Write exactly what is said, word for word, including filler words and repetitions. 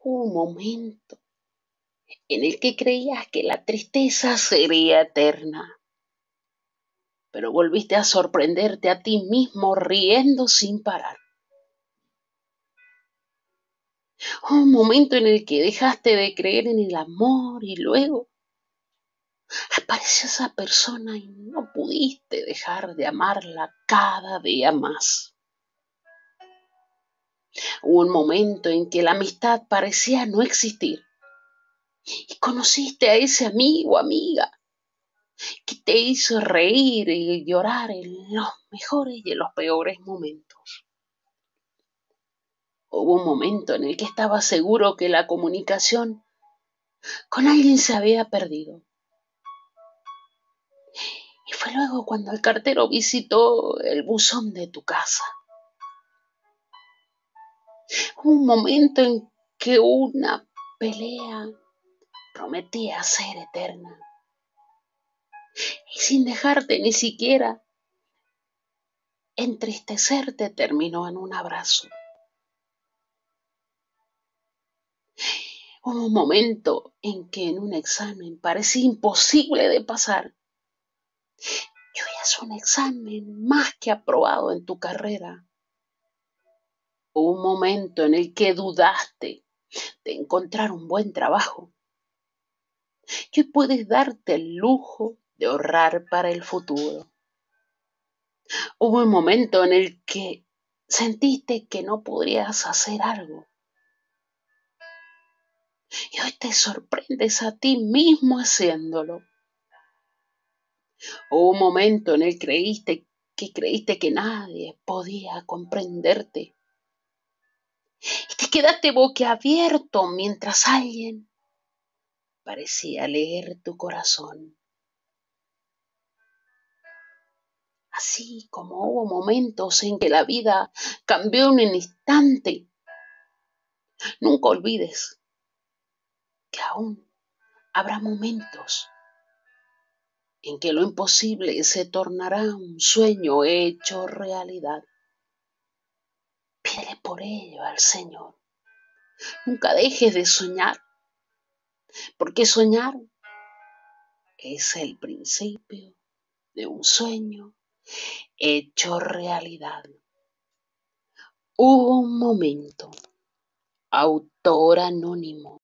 Un momento en el que creías que la tristeza sería eterna, pero volviste a sorprenderte a ti mismo riendo sin parar. Un momento en el que dejaste de creer en el amor y luego apareció esa persona y no pudiste dejar de amarla cada día más. Hubo un momento en que la amistad parecía no existir y conociste a ese amigo o amiga que te hizo reír y llorar en los mejores y en los peores momentos. Hubo un momento en el que estabas seguro que la comunicación con alguien se había perdido. Y fue luego cuando el cartero visitó el buzón de tu casa. Hubo un momento en que una pelea prometía ser eterna. Y sin dejarte ni siquiera entristecerte, terminó en un abrazo. Hubo un momento en que en un examen parecía imposible de pasar. Y hoy es un examen más que aprobado en tu carrera. Hubo un momento en el que dudaste de encontrar un buen trabajo. Y hoy puedes darte el lujo de ahorrar para el futuro. Hubo un momento en el que sentiste que no podrías hacer algo. Y hoy te sorprendes a ti mismo haciéndolo. Hubo un momento en el que creíste que creíste que nadie podía comprenderte. Y te quedaste boquiabierto mientras alguien parecía leer tu corazón. Así como hubo momentos en que la vida cambió en un instante, nunca olvides que aún habrá momentos en que lo imposible se tornará un sueño hecho realidad. Pídele por ello al Señor. Nunca dejes de soñar, porque soñar es el principio de un sueño hecho realidad. Hubo un momento. Autor anónimo.